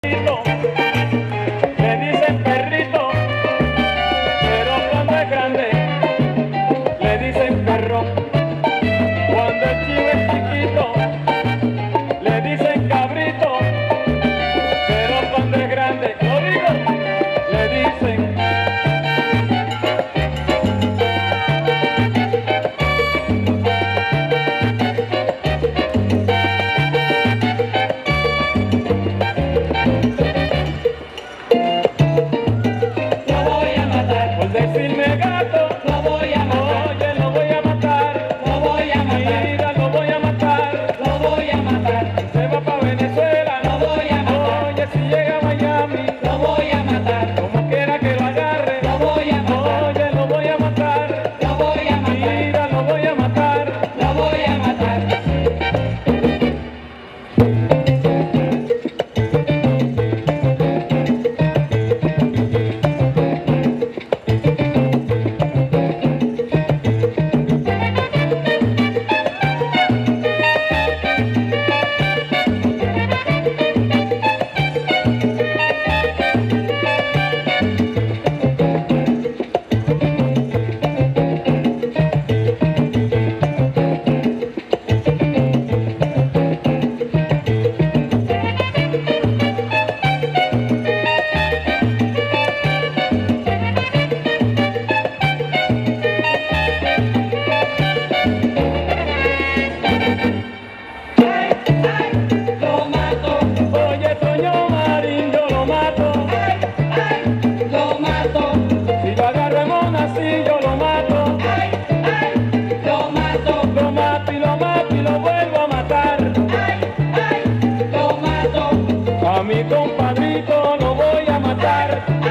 Le dicen perrito, pero cuando es grande le dicen perro. Cuando el chivo es chiquito le dicen cabrito, pero cuando es grande, lo digo, le dicen. Decirme gato, lo voy a matar, oye, lo voy a matar, lo voy a matar, mira, lo voy a matar, lo voy a matar, se va para Venezuela, lo voy a matar, oye, si llega a Miami, lo voy a matar, como quiera que lo agarre, lo voy a matar, oye, lo voy a matar, lo voy a matar, mira, lo voy a matar. lo voy a matar. Lo mato, Oye, Toño Marín, yo lo mato, lo mato, si lo agarro en Monasí, yo lo mato, lo mato, lo mato y lo mato y lo vuelvo a matar. lo mato. A mi compadrito lo voy a matar.